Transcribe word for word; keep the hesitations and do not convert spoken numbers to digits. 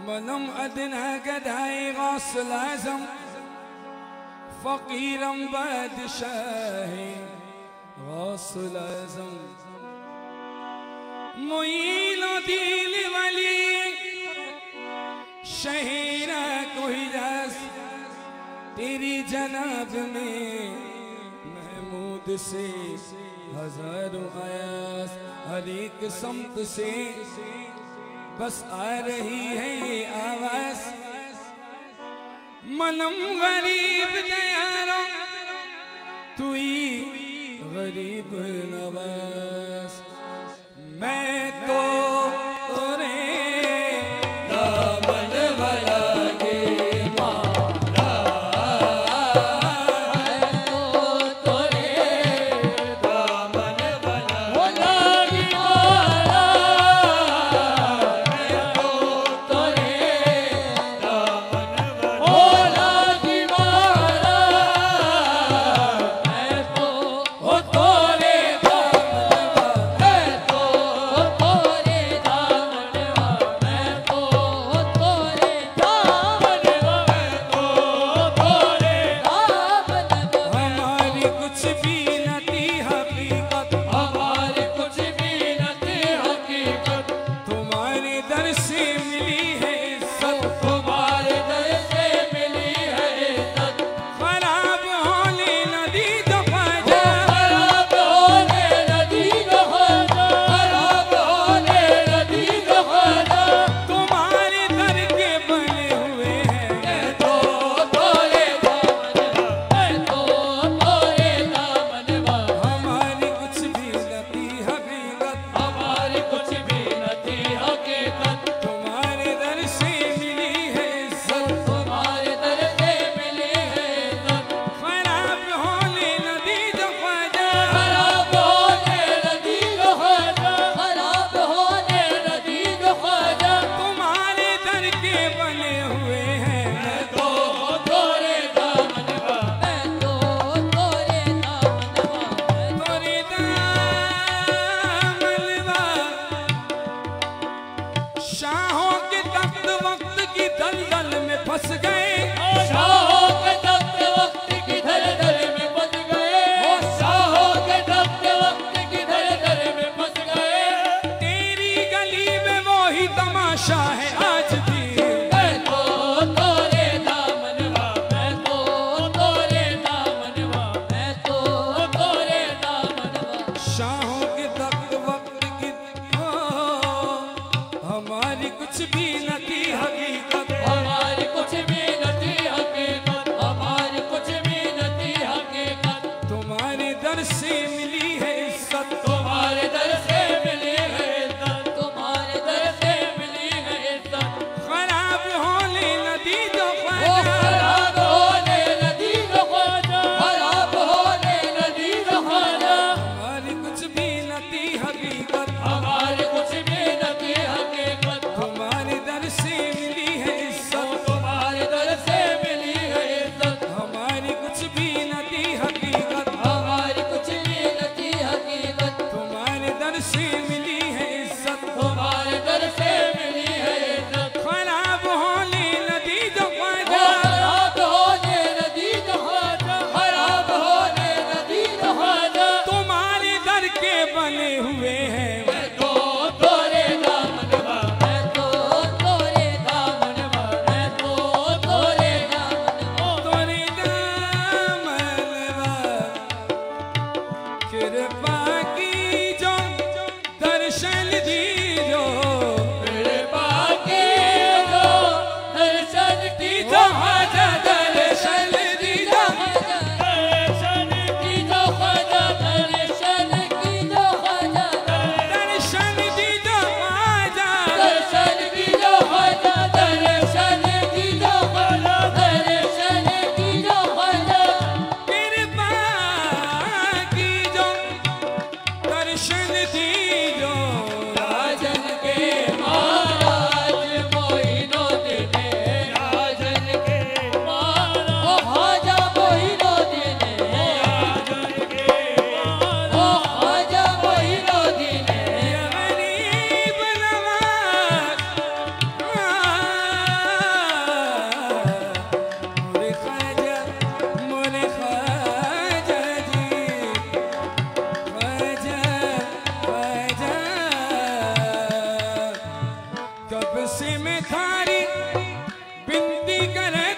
मलम अदना गदाई गौसल आज़म फ़कीरम बादशाही गौसल आज़म मोइनो दिल वाली शहीरा कोई रास तेरी जनाब में महमूद से हजारों आयास हर एक समत से बस आ रही है ये आवाज मनम गरीब दयारा तू ही गरीब नवाज मैं तो तोरे दामन वाला के मारा मैं तो तोरे दामन वाला की मारा मैं तो तोरे दामन वाला की मारा मैं तो ओ तोरे फंस गए शाहों के दफ्त वक्त की दलदल में फंस गए शाहों के दफ्त वक्त की दलदल में फंस गए तेरी गली में वो ही तमाशा है आज भी मैं तो तोरे दामनवा मैं तो तोरे दामनवा मैं तो तोरे दामनवा शाहों के दफ्त वक्त की हमारी कुछ भी न थी हकीकत हमारी कुछ भी न थी हकीकत हमारी कुछ भी न थी हकीकत तुम्हारे दर से मिली है इज्जत तुम्हारे दर से मिली है इज्जत तुम्हारे दर से मिली है इज्जत खराब होने नदी जो खराब होने नदी जो ख्वाजा खराब होने नदी जो ख्वाजा हमारी कुछ भी न थी हकीकत हमारी कुछ भी न थी हकीकत तुम्हारे दर से मिली है इज्जत कब से मैं थारी बिनती करे